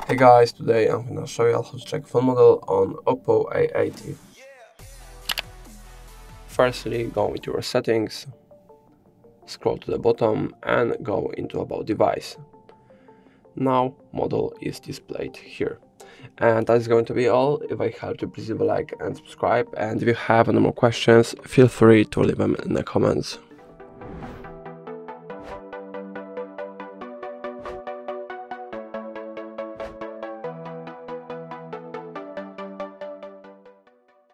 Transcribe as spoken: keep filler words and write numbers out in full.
Hey guys, today I'm gonna show you how to check phone model on Oppo A eighty. Firstly, go into your settings, scroll to the bottom and go into about device. Now model is displayed here. And that's going to be all. If I helped you, please leave a like and subscribe, and if you have any more questions, feel free to leave them in the comments.